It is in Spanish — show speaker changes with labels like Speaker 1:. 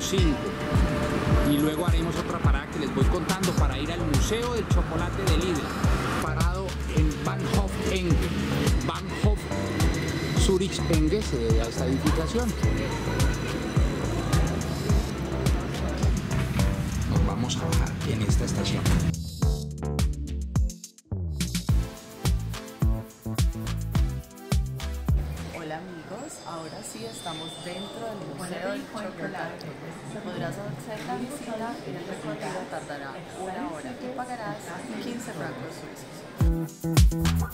Speaker 1: 5. Y luego haremos otra parada que les voy contando para ir al Museo del Chocolate de Lidl, parado en Bahnhof Enge. Bahnhof Zurich Enge se debe a esta edificación. Nos vamos a bajar en esta estación.
Speaker 2: Hola amigos, ahora sí estamos dentro del Museo del Chocolate. Podrás hacer la visita y el recorrido tardará 1 hora y pagarás 15 francos suizos.